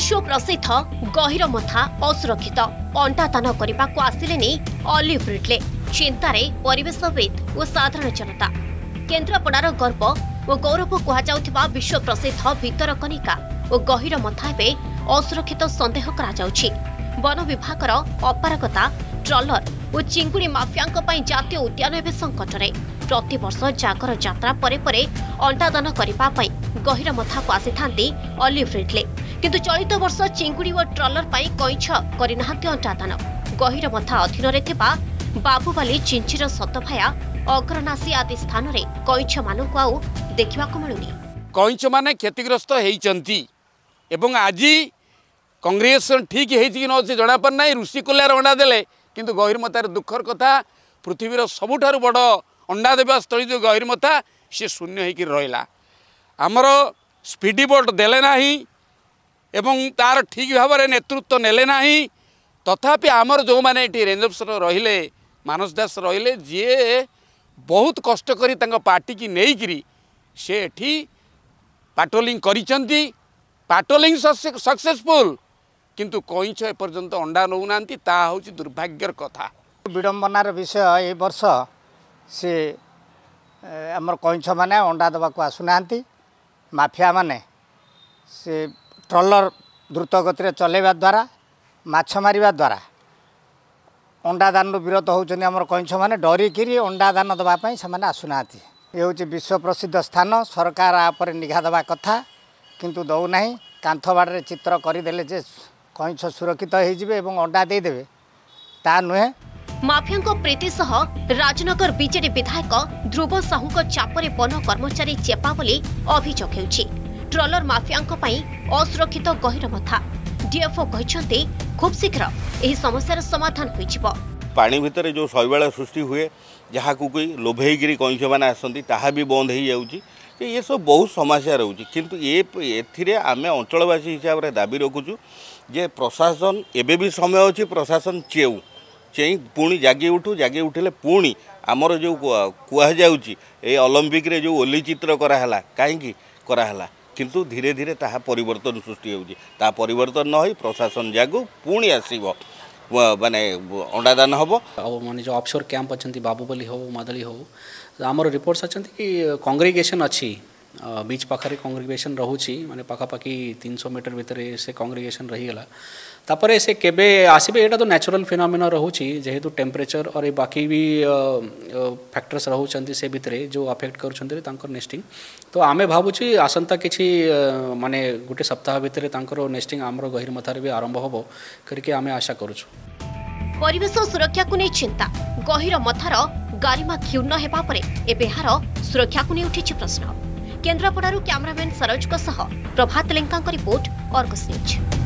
विश्व प्रसिद्ध गहिर मथा असुरक्षित अंडा दान करने को आसिले ऑलिव रिडले चिंतारे परिवेशविद और साधारण जनता। केन्द्रापड़ार गर्व और गौरव कहुवा विश्व प्रसिद्ध भितरकनिका और गहिर मथा एवं असुरक्षित सन्देह करा। वन विभाग अपारगता ट्रलर और चिंगुड़ी माफिया जातीय उद्यान एवं संकट में प्रतिवर्ष जागर यात्रा परे अंडादान करने गहिर मथा को आसी था ऑलिव रिडले किंतु चलित वर्ष चिंगुड़ी और ट्रलर कईछ करना अंडादान। गहिर मथा अधीन बाबुवाली चिंचिर सतभाया अग्रनासी आदि स्थान में कईछ मान देखा मिलूनी। कईछ माने क्षतिग्रस्त होती आज कांग्रेस ठीक है जना पार ना ऋषिकुल्यार अंडा देले किंतु गहिर मतार दुखर कथा पृथ्वीर सबुठारु बड़ अंडा देवा स्थली जो गहिर मथा सी शून्य होकर रहा। आमर स्पीडी बोट देले नाही एवं तार ठीक भाव में नेतृत्व नेले नाही। तथापि आमर जो मैंने ये रेंज अफिसर रहिले मानस दास रहिले जी बहुत कष्ट करी तांको पार्टी की नेइकरी से एठी पाट्रोलिंग करिसंती। पाट्रोलिंग सक्सेसफुल किंतु कईछ एपर्यंत अंडा नौ नांती ता होची दुर्भाग्यर कथा। विडंबनार विषय ए वर्ष से आमर कईछ माने अंडा देवा को आसुना माफिया माने से ट्रलर द्रुत गति चलैवा द्वारा माछ मारिबा द्वारा अंडा दान विरत होउछन। आमर कईछ माने डरिकी अंडा दान देवाई से आसुना। ये हूँ विश्व प्रसिद्ध स्थान सरकार आपर निघा देवा कथा किंतु दौना। कांथ बाड़े चित्र करदेले जे कईछ सुरक्षित हो अंडा देदेवे ता नुहे। माफिया प्रीति सह राजनगर बीजेडी विधायक ध्रुव साहू चापरे वन कर्मचारी चेपा बोली अभियोग होउछि। ट्रलर माफिया असुरक्षित गहिर मथा डीएफओ कहते खूब शीघ्र यह समस्यार समाधान हो। पानी भितर जो शैवाल सृष्टि हुए जहाँ को कोई लोभेगिरी कईछ मैंने आसती ताहा भी बंद हो जाऊँगी। ये सब बहुत समस्या रोचे किंतु ये आम अंचलवासी हिसाब से दाबी रखुचु जे प्रशासन एबे भी समय अच्छी प्रशासन चेई पुणी जागी उठिले पुणी आमर जो कहुच्छी ये ओलंपिक रे जो ओली चित्र कराला कहीं कराला किंतु धीरे धीरे ताहा परिवर्तन सृष्टि होउची। ता परिवर्तन न होई प्रशासन जागु पुणी आसीबो माने अंडादान हम। माने जो ऑफशोर कैंप अच्छा बाबुबली हो मादली हो आमर रिपोर्ट्स अच्छा कि कांग्रेगेशन अच्छी बीच पाखे कांग्रेगेशन रोचे माने पाखापाखि 300 मीटर भितर से कांग्रेगेशन रहीगला तापर से केबे आसबे एटा तो नेचुरल फिनोमेना रोचे जेहेतु टेम्परेचर और ये बाकी भी फैक्टर्स रोचंती से भितर जो अफेक्ट कर नेस्टिंग। तो आमे भावुची आसंता किछि माने गोटे सप्ताह भितर तांकर नेस्टिंग आमर गहिर मथार भी आरंभ होबो करके आमे आशा करूछु। परिवेश सुरक्षा को नहीं चिंता गहिर मथार गारिमा क्षुण्ण हेबा परे एबेहार सुरक्षा को नहीं उठिछि प्रश्न। केन्द्रापड़ारू cameraman Saroj Prabhat Lenka report Argus news.